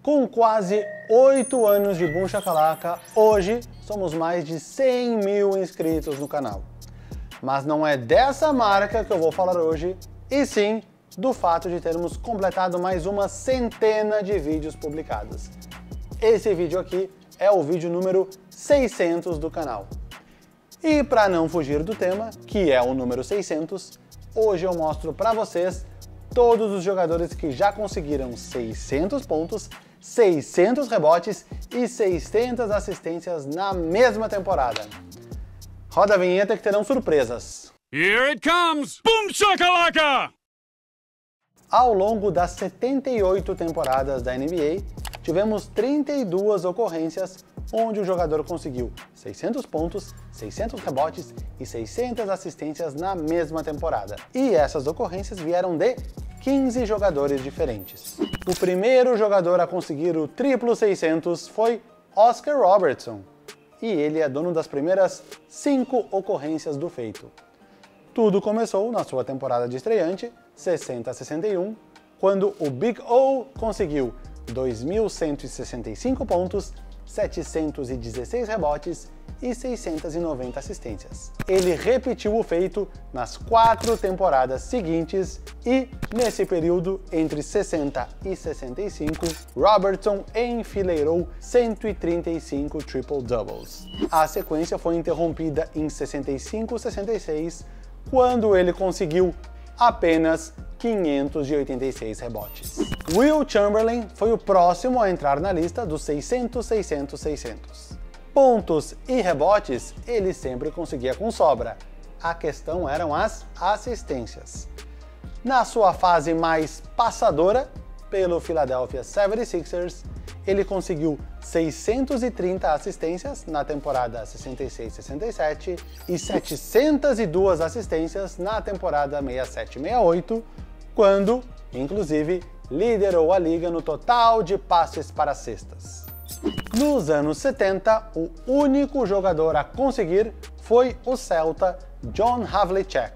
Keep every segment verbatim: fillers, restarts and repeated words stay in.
Com quase oito anos de Boom Shakalaka, hoje somos mais de cem mil inscritos no canal. Mas não é dessa marca que eu vou falar hoje, e sim do fato de termos completado mais uma centena de vídeos publicados. Esse vídeo aqui é o vídeo número seiscentos do canal. E para não fugir do tema, que é o número seiscentos, hoje eu mostro para vocês todos os jogadores que já conseguiram seiscentos pontos, seiscentos rebotes e seiscentas assistências na mesma temporada. Roda a vinheta que terão surpresas. Here it comes! Boom Shakalaka! Ao longo das setenta e oito temporadas da N B A, tivemos trinta e duas ocorrências onde o jogador conseguiu seiscentos pontos, seiscentos rebotes e seiscentas assistências na mesma temporada. E essas ocorrências vieram de quinze jogadores diferentes. O primeiro jogador a conseguir o triplo seiscentos foi Oscar Robertson, e ele é dono das primeiras cinco ocorrências do feito. Tudo começou na sua temporada de estreante, sessenta a sessenta e um, quando o Big O conseguiu dois mil cento e sessenta e cinco pontos, setecentos e dezesseis rebotes e seiscentas e noventa assistências. Ele repetiu o feito nas quatro temporadas seguintes e, nesse período, entre sessenta e sessenta e cinco, Robertson enfileirou cento e trinta e cinco triple-doubles. A sequência foi interrompida em sessenta e cinco a sessenta e seis, quando ele conseguiu apenas quinhentos e oitenta e seis rebotes. Wilt Chamberlain foi o próximo a entrar na lista dos seiscentos, seiscentos, seiscentos. Pontos e rebotes ele sempre conseguia com sobra. A questão eram as assistências. Na sua fase mais passadora, pelo Philadelphia setenta e seis ers, ele conseguiu seiscentas e trinta assistências na temporada sessenta e seis a sessenta e sete e setecentas e duas assistências na temporada sessenta e sete a sessenta e oito, quando, inclusive, liderou a liga no total de passes para cestas. Nos anos setenta, o único jogador a conseguir foi o celta John Havlicek.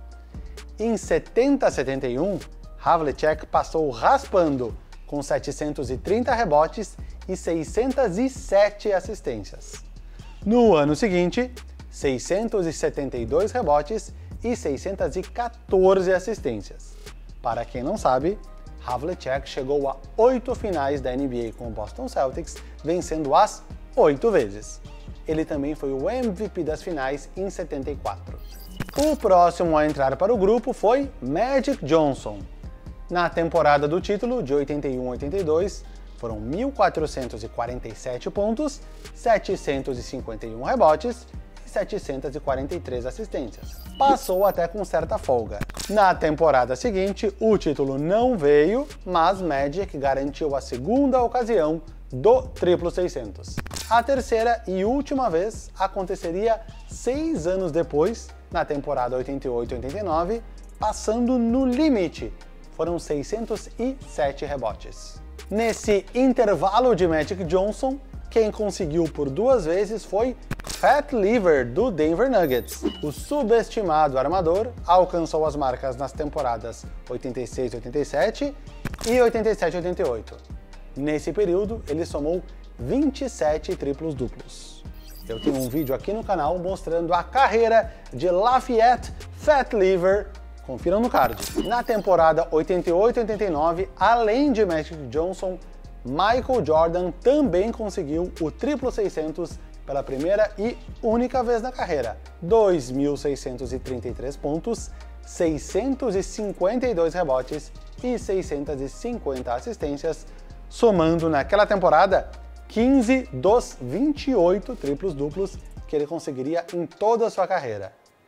Em setenta a setenta e um, Havlicek passou raspando, com setecentos e trinta rebotes e seiscentas e sete assistências. No ano seguinte, seiscentos e setenta e dois rebotes e seiscentas e quatorze assistências. Para quem não sabe, Havlicek chegou a oito finais da N B A com o Boston Celtics, vencendo as oito vezes. Ele também foi o M V P das finais em setenta e quatro. O próximo a entrar para o grupo foi Magic Johnson. Na temporada do título, de oitenta e um a oitenta e dois, foram mil quatrocentos e quarenta e sete pontos, setecentos e cinquenta e um rebotes e setecentas e quarenta e três assistências. Passou até com certa folga. Na temporada seguinte, o título não veio, mas Magic garantiu a segunda ocasião do triplo seiscentos. A terceira e última vez aconteceria seis anos depois, na temporada oitenta e oito a oitenta e nove, passando no limite. Foram seiscentos e sete rebotes. Nesse intervalo de Magic Johnson, quem conseguiu por duas vezes foi Pat Lever, do Denver Nuggets. O subestimado armador alcançou as marcas nas temporadas oitenta e seis a oitenta e sete e oitenta e sete a oitenta e oito. Nesse período, ele somou vinte e sete triplos duplos. Eu tenho um vídeo aqui no canal mostrando a carreira de Lafayette Fat Lever. Confiram no card. Na temporada oitenta e oito a oitenta e nove, além de Magic Johnson, Michael Jordan também conseguiu o triplo seiscentos pela primeira e única vez na carreira. dois mil seiscentos e trinta e três pontos, seiscentos e cinquenta e dois rebotes e seiscentas e cinquenta assistências, somando naquela temporada quinze dos vinte e oito triplos duplos que ele conseguiria em toda a sua carreira.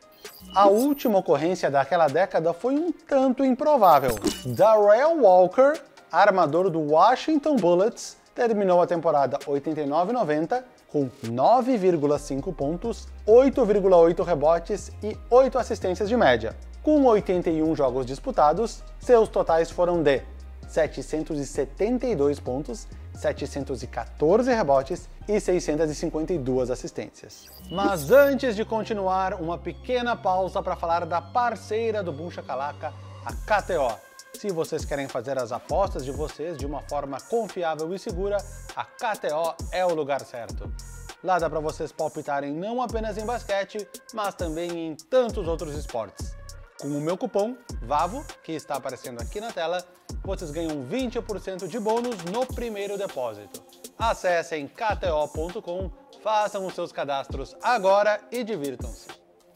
A última ocorrência daquela década foi um tanto improvável. Darrell Walker, armador do Washington Bullets, terminou a temporada oitenta e nove a noventa com nove vírgula cinco pontos, oito vírgula oito rebotes e oito assistências de média. Com oitenta e um jogos disputados, seus totais foram de setecentos e setenta e dois pontos, setecentos e quatorze rebotes e seiscentas e cinquenta e duas assistências. Mas antes de continuar, uma pequena pausa para falar da parceira do Boom Shakalaka, a K T O. Se vocês querem fazer as apostas de vocês de uma forma confiável e segura, a K T O é o lugar certo. Lá dá para vocês palpitarem não apenas em basquete, mas também em tantos outros esportes. Com o meu cupom VAVO, que está aparecendo aqui na tela, vocês ganham vinte por cento de bônus no primeiro depósito. Acessem K T O ponto com, façam os seus cadastros agora e divirtam-se.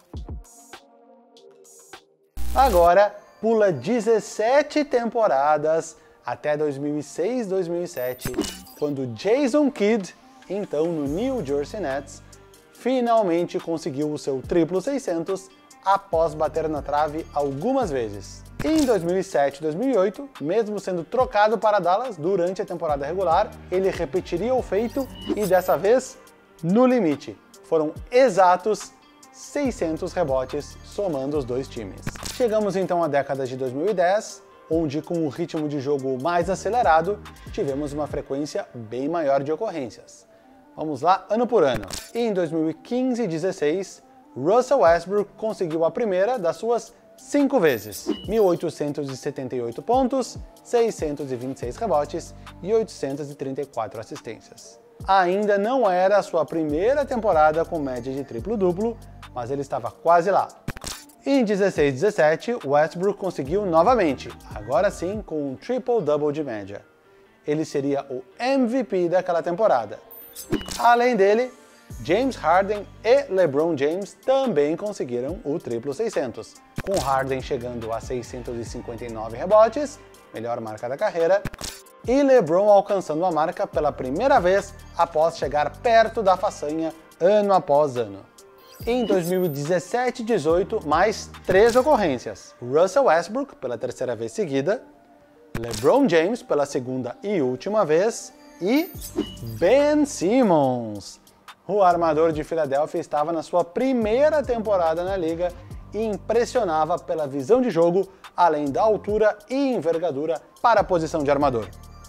Agora, pula dezessete temporadas até dois mil e seis, dois mil e sete, quando Jason Kidd, então no New Jersey Nets, finalmente conseguiu o seu triplo seiscentos após bater na trave algumas vezes. Em dois mil e sete, dois mil e oito, mesmo sendo trocado para Dallas durante a temporada regular, ele repetiria o feito e dessa vez no limite. Foram exatos seiscentos rebotes somando os dois times. Chegamos então à década de dois mil e dez, onde com o ritmo de jogo mais acelerado, tivemos uma frequência bem maior de ocorrências. Vamos lá, ano por ano. Em dois mil e quinze e dezesseis, Russell Westbrook conseguiu a primeira das suas cinco vezes, mil oitocentos e setenta e oito pontos, seiscentos e vinte e seis rebotes e oitocentos e trinta e quatro assistências. Ainda não era a sua primeira temporada com média de triplo-duplo, mas ele estava quase lá. Em dezesseis e dezessete, Westbrook conseguiu novamente, agora sim com um triple-double de média. Ele seria o M V P daquela temporada. Além dele, James Harden e LeBron James também conseguiram o triplo seiscentos, com Harden chegando a seiscentos e cinquenta e nove rebotes, melhor marca da carreira, e LeBron alcançando a marca pela primeira vez após chegar perto da façanha ano após ano. Em dois mil e dezessete e dezoito, mais três ocorrências. Russell Westbrook pela terceira vez seguida, LeBron James pela segunda e última vez e Ben Simmons. O armador de Filadélfia estava na sua primeira temporada na liga e impressionava pela visão de jogo, além da altura e envergadura para a posição de armador.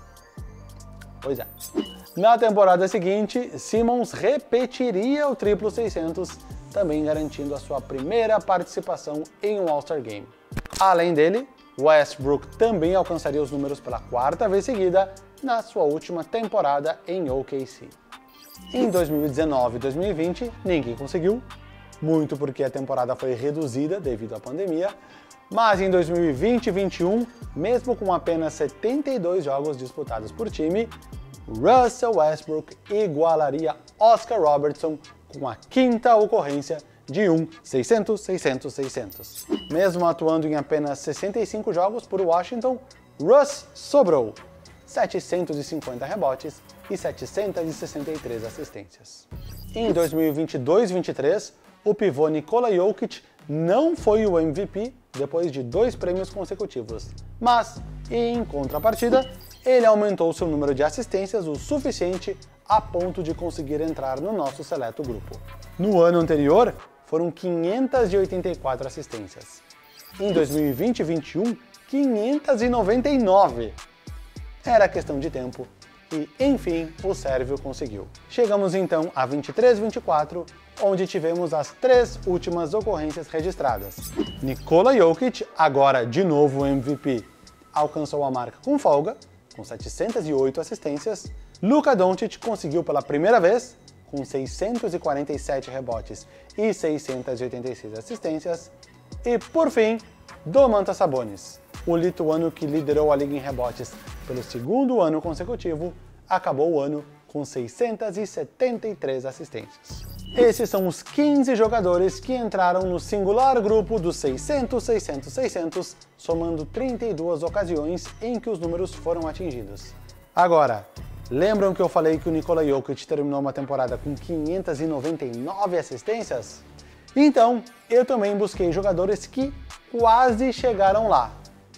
Pois é. Na temporada seguinte, Simmons repetiria o triplo seiscentos, também garantindo a sua primeira participação em um All-Star Game. Além dele, Westbrook também alcançaria os números pela quarta vez seguida na sua última temporada em O K C. Em dois mil e dezenove e dois mil e vinte, ninguém conseguiu, muito porque a temporada foi reduzida devido à pandemia, mas em dois mil e vinte e vinte e um, mesmo com apenas setenta e dois jogos disputados por time, Russell Westbrook igualaria Oscar Robertson com a quinta ocorrência de um seiscentos, seiscentos, seiscentos. Mesmo atuando em apenas sessenta e cinco jogos por Washington, Russ sobrou setecentos e cinquenta rebotes e setecentos e sessenta e três assistências. Em dois mil e vinte e dois e vinte e três, o pivô Nikola Jokic não foi o M V P depois de dois prêmios consecutivos, mas, em contrapartida, ele aumentou seu número de assistências o suficiente a ponto de conseguir entrar no nosso seleto grupo. No ano anterior, foram quinhentas e oitenta e quatro assistências. Em dois mil e vinte e vinte e um, quinhentas e noventa e nove. Era questão de tempo e, enfim, o sérvio conseguiu. Chegamos então a vinte e três e vinte e quatro, onde tivemos as três últimas ocorrências registradas. Nikola Jokic, agora de novo M V P, alcançou a marca com folga, com setecentas e oito assistências. Luka Doncic conseguiu pela primeira vez, com seiscentos e quarenta e sete rebotes e seiscentos e oitenta e seis assistências. E, por fim, Domantas Sabonis, o lituano que liderou a liga em rebotes pelo segundo ano consecutivo, acabou o ano com seiscentos e setenta e três assistências. Esses são os quinze jogadores que entraram no singular grupo dos seiscentos, seiscentos, seiscentos, somando trinta e duas ocasiões em que os números foram atingidos. Agora, lembram que eu falei que o Nikola Jokic terminou uma temporada com quinhentas e noventa e nove assistências? Então, eu também busquei jogadores que quase chegaram lá.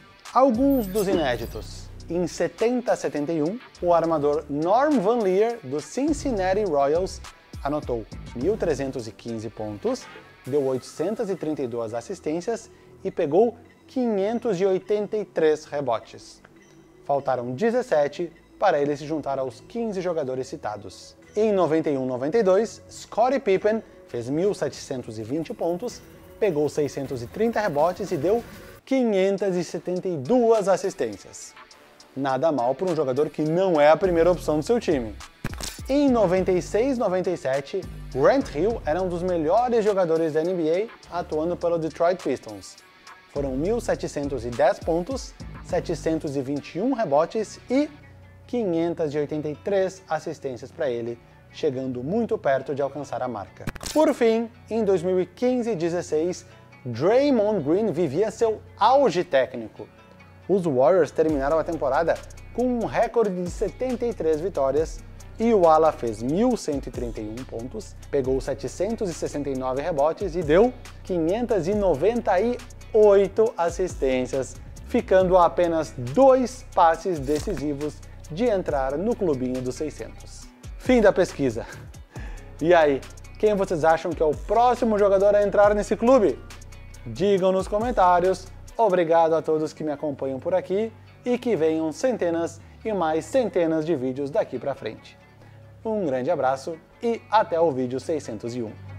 Alguns dos inéditos. Em setenta a setenta e um, o armador Norm Van Lier, do Cincinnati Royals, anotou mil trezentos e quinze pontos, deu oitocentas e trinta e duas assistências e pegou quinhentos e oitenta e três rebotes. Faltaram dezessete para ele se juntar aos quinze jogadores citados. Em noventa e um a noventa e dois, Scottie Pippen fez mil setecentos e vinte pontos, pegou seiscentos e trinta rebotes e deu quinhentas e setenta e duas assistências. Nada mal para um jogador que não é a primeira opção do seu time. Em noventa e seis noventa e sete, Grant Hill era um dos melhores jogadores da N B A atuando pelo Detroit Pistons. Foram mil setecentos e dez pontos, setecentos e vinte e um rebotes e quinhentas e oitenta e três assistências para ele, chegando muito perto de alcançar a marca. Por fim, em dois mil e quinze dezesseis, Draymond Green vivia seu auge técnico. Os Warriors terminaram a temporada com um recorde de setenta e três vitórias e o ala fez mil cento e trinta e um pontos, pegou setecentos e sessenta e nove rebotes e deu quinhentas e noventa e oito assistências, ficando a apenas dois passes decisivos de entrar no clubinho dos seiscentos. Fim da pesquisa. E aí, quem vocês acham que é o próximo jogador a entrar nesse clube? Digam nos comentários. Obrigado a todos que me acompanham por aqui e que venham centenas e mais centenas de vídeos daqui pra frente. Um grande abraço e até o vídeo seiscentos e um.